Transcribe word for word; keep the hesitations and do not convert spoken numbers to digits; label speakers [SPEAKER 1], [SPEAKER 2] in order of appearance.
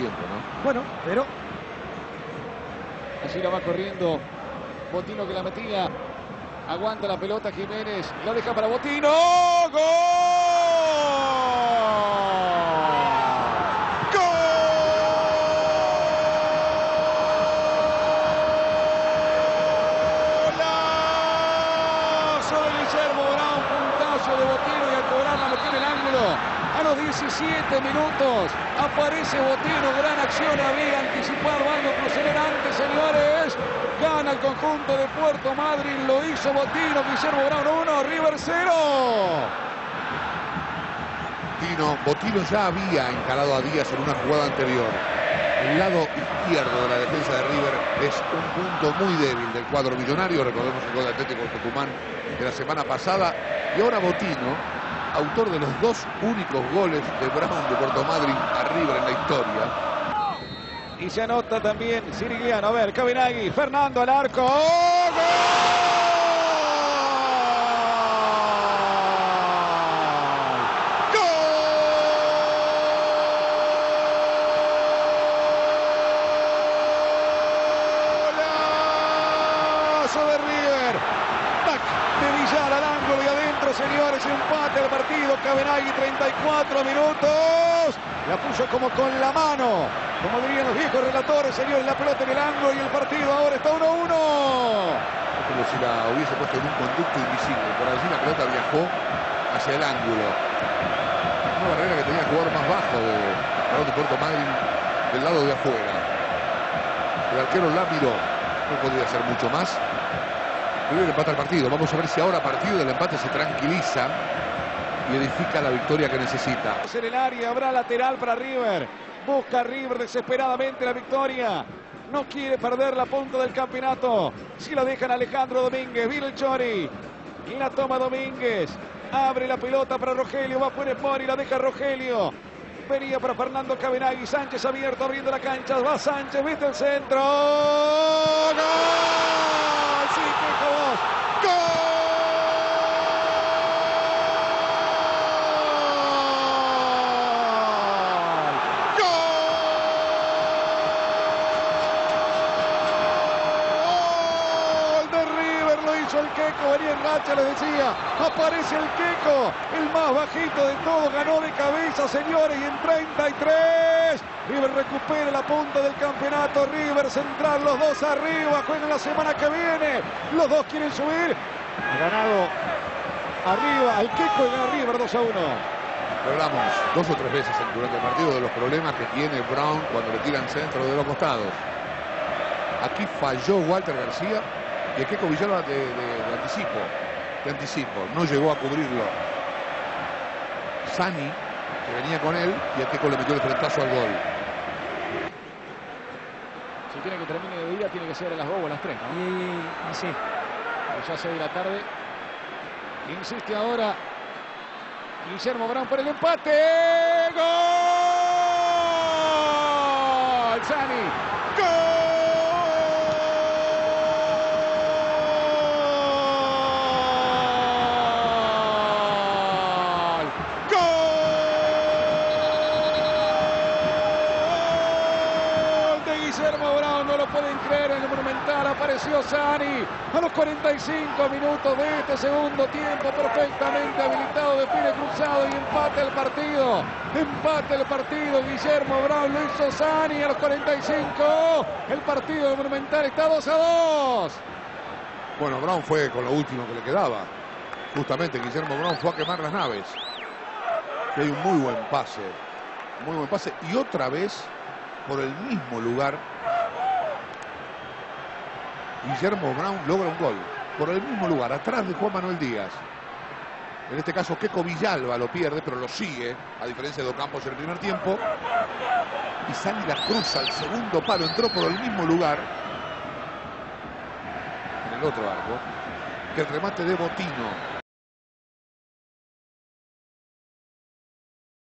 [SPEAKER 1] tiempo, ¿no?
[SPEAKER 2] Bueno, pero...
[SPEAKER 3] Así la va corriendo Botino, que la metía. Aguanta la pelota Jiménez. La deja para Botino. ¡Gol! De Botino, y al cobrar la metió en el ángulo. A los diecisiete minutos aparece Botino. Gran acción, había anticipado algo antes, señores. Gana el conjunto de Puerto Madryn, lo hizo Botino. Guillermo Brown uno, River cero.
[SPEAKER 1] Botino, Botino ya había encarado a Díaz en una jugada anterior. El lado izquierdo de la defensa de River es un punto muy débil del cuadro millonario. Recordemos el gol de Atlético Tucumán de la semana pasada. Y ahora Botino, autor de los dos únicos goles de Brown de Puerto Madryn a River en la historia.
[SPEAKER 3] Y se anota también Sirigliano. A ver, Cabenagui, Fernando al arco. ¡Oh, gol! De River, tac, de Villar al ángulo y adentro, señores, empate al partido. Cabenagui, treinta y cuatro minutos, la puso como con la mano, como dirían los viejos relatores, señores, la pelota en el ángulo y el partido ahora está uno a uno.
[SPEAKER 1] Es como si la hubiese puesto en un conducto invisible. Por allí la pelota viajó hacia el ángulo. Una barrera que tenía que jugar más bajo de, de Puerto Madryn, del lado de afuera. El arquero la miró, no podía hacer mucho más. River empata el partido. Vamos a ver si ahora a partir del empate se tranquiliza y edifica la victoria que necesita.
[SPEAKER 3] En el área habrá lateral para River. Busca River desesperadamente la victoria. No quiere perder la punta del campeonato. Si la dejan Alejandro Domínguez. Viene el Chori. Y la toma Domínguez. Abre la pelota para Rogelio. Va por Mori. La deja Rogelio. Venía para Fernando Cabenagui. Sánchez abierto, abriendo la cancha. Va Sánchez. Viste el centro. ¡Gol! Sí, que vos. ¡Gol! El Queco, venía en racha, les decía, aparece el Queco, el más bajito de todos, ganó de cabeza, señores, y en treinta y tres, River recupera la punta del campeonato. River Central, los dos arriba, juegan la semana que viene, los dos quieren subir. Ha ganado arriba, el Queco y gana River dos a uno.
[SPEAKER 1] Hablamos dos o tres veces durante el partido de los problemas que tiene Brown cuando le tiran centro de los costados. Aquí falló Walter García. Y el Queco Villalba de, de, de anticipo, de anticipo, no llegó a cubrirlo Sani, que venía con él, y el Queco le metió el frentazo al gol.
[SPEAKER 3] Si tiene que terminar de día, tiene que ser a las dos o a las tres, ¿no?
[SPEAKER 2] Y, y sí.
[SPEAKER 3] Pues ya seis de la tarde. Insiste ahora Guillermo Brown por el empate. ¡Gol! Sani. ¡Gol! Guillermo Brown, no lo pueden creer, en el Monumental apareció Sani a los cuarenta y cinco minutos de este segundo tiempo, perfectamente habilitado de pie cruzado, y empate el partido, empate el partido. Guillermo Brown lo hizo Sani a los cuarenta y cinco, el partido del Monumental está dos a dos.
[SPEAKER 1] Bueno, Brown fue con lo último que le quedaba, justamente Guillermo Brown fue a quemar las naves. Y hay un muy buen pase, muy buen pase, y otra vez por el mismo lugar Guillermo Brown logra un gol, por el mismo lugar, atrás de Juan Manuel Díaz. En este caso Queco Villalba lo pierde, pero lo sigue, a diferencia de Ocampos en el primer tiempo. Y Sani la cruza al segundo palo, entró por el mismo lugar, en el otro arco, que el remate de Botino.